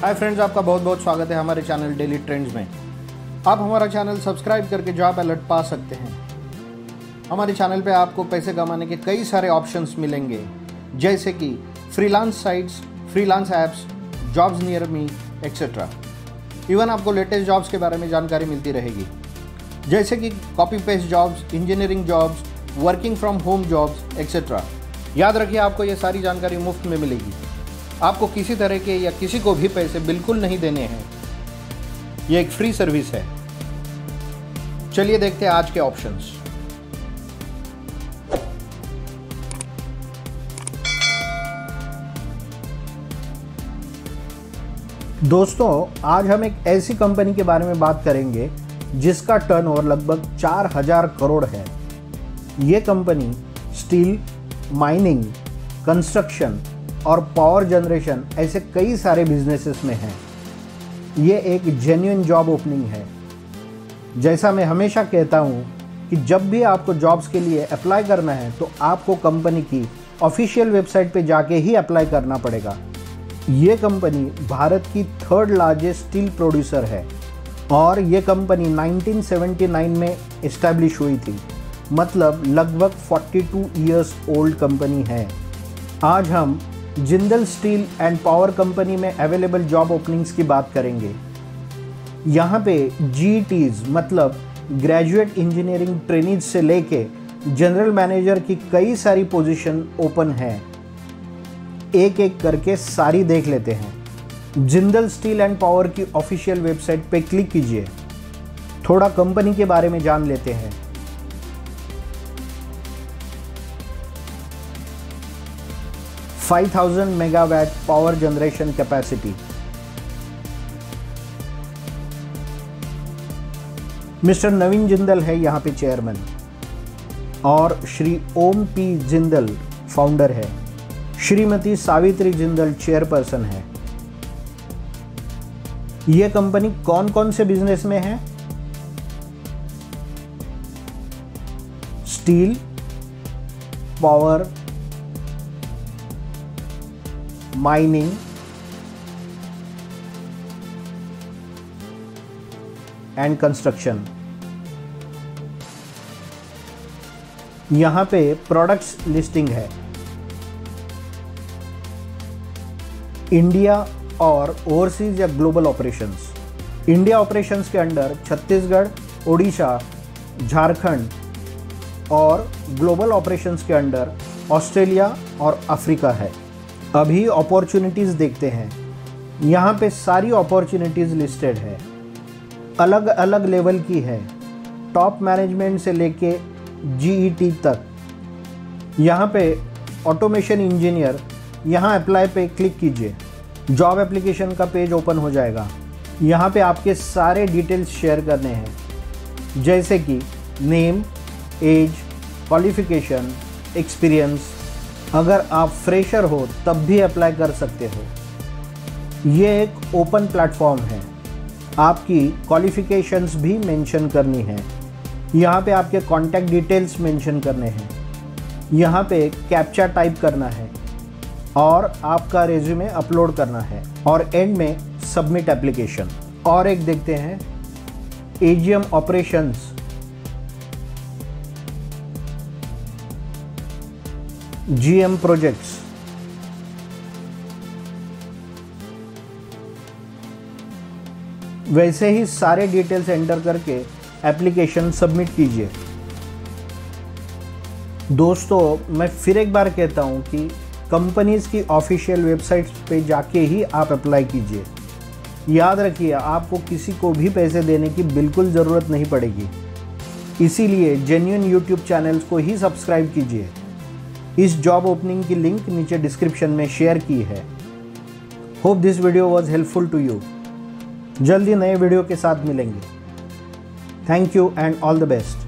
Hi friends, आपका बहुत बहुत स्वागत है हमारे चैनल डेली ट्रेंड्स में। आप हमारा चैनल सब्सक्राइब करके जॉब अलर्ट पा सकते हैं। हमारे चैनल पे आपको पैसे कमाने के कई सारे ऑप्शंस मिलेंगे, जैसे कि freelance sites, freelance apps, jobs near me etcetera. Even आपको लेटेस्ट जॉब्स के बारे में जानकारी मिलती रहेगी, जैसे कि copy paste jobs, engineering jobs, working from home jobs etcetera. याद रखिए, आपको ये सारी जानकारी मुफ्त में मिलेगी। आपको किसी तरह के या किसी को भी पैसे बिल्कुल नहीं देने हैं। ये एक फ्री सर्विस है। चलिए देखते हैं आज के ऑप्शंस। दोस्तों, आज हम एक ऐसी कंपनी के बारे में बात करेंगे जिसका टर्नओवर लगभग 4000 करोड़ है। ये कंपनी स्टील, माइनिंग, कंस्ट्रक्शन और पावर जनरेशन ऐसे कई सारे बिजनेसेस में है। ये एक जेन्युइन जॉब ओपनिंग है। जैसा मैं हमेशा कहता हूँ कि जब भी आपको जॉब्स के लिए अप्लाई करना है तो आपको कंपनी की ऑफिशियल वेबसाइट पे जाके ही अप्लाई करना पड़ेगा। ये कंपनी भारत की 3rd लार्जेस्ट स्टील प्रोड्यूसर है और ये कंपनी 1979 में इस्टेब्लिश हुई थी, मतलब लगभग 42 इयर्स ओल्ड कंपनी है। आज हम Jindal steel and power company में अवेलेबल जॉब ओपनिंग्स की बात करेंगे। यहाँ पे GETs मतलब ग्रेजुएट इंजीनियरिंग ट्रेनीज से लेके जनरल मैनेजर की कई सारी पोजीशन ओपन है। एक एक करके सारी देख लेते हैं। जिंदल स्टील एंड पावर की ऑफिशियल वेबसाइट पे क्लिक कीजिए। थोड़ा कंपनी के बारे में जान लेते हैं। $5,000 megawatt power generation capacity. Mister Naveen Jindal है यहाँ पे चेयरमैन और श्री ओम पी जिंदल फाउंडर है। श्रीमती सावित्री जिंदल चेयरपर्सन है। यह कंपनी कौन कौन से बिजनेस में है? Steel, power, mining, and construction. यहां पे प्रोडक्ट्स लिस्टिंग है। इंडिया और ओवरसीज या ग्लोबल ऑपरेशंस। इंडिया ऑपरेशंस के अंडर छत्तीसगढ़, ओडिशा, झारखंड और ग्लोबल ऑपरेशंस के अंडर ऑस्ट्रेलिया और अफ्रीका है। अभी अपॉर्चुनिटीज़ देखते हैं। यहाँ पे सारी अपॉर्चुनिटीज़ लिस्टेड है, अलग अलग लेवल की है, टॉप मैनेजमेंट से लेके GET तक। यहाँ पे ऑटोमेशन इंजीनियर, यहाँ अप्लाई पे क्लिक कीजिए। जॉब एप्लीकेशन का पेज ओपन हो जाएगा। यहाँ पे आपके सारे डिटेल्स शेयर करने हैं, जैसे कि नेम, एज, क्वालिफिकेशन, एक्सपीरियंस। अगर आप फ्रेशर हो तब भी अप्लाई कर सकते हो। ये एक ओपन प्लेटफॉर्म है। आपकी क्वालिफिकेशंस भी मेंशन करनी है। यहाँ पे आपके कॉन्टैक्ट डिटेल्स मेंशन करने हैं। यहाँ पे कैप्चा टाइप करना है और आपका रेज्यूमे अपलोड करना है और एंड में सबमिट एप्लीकेशन। और एक देखते हैं, AGM ऑपरेशंस, GM प्रोजेक्ट्स। वैसे ही सारे डिटेल्स एंटर करके एप्लीकेशन सबमिट कीजिए। दोस्तों, मैं फिर एक बार कहता हूं कि कंपनीज की ऑफिशियल वेबसाइट्स पे जाके ही आप अप्लाई कीजिए। याद रखिए, आपको किसी को भी पैसे देने की बिल्कुल ज़रूरत नहीं पड़ेगी। इसीलिए जेन्युइन YouTube चैनल्स को ही सब्सक्राइब कीजिए। इस जॉब ओपनिंग की लिंक नीचे डिस्क्रिप्शन में शेयर की है। Hope this video was helpful to you. जल्दी नए वीडियो के साथ मिलेंगे। Thank you and all the best.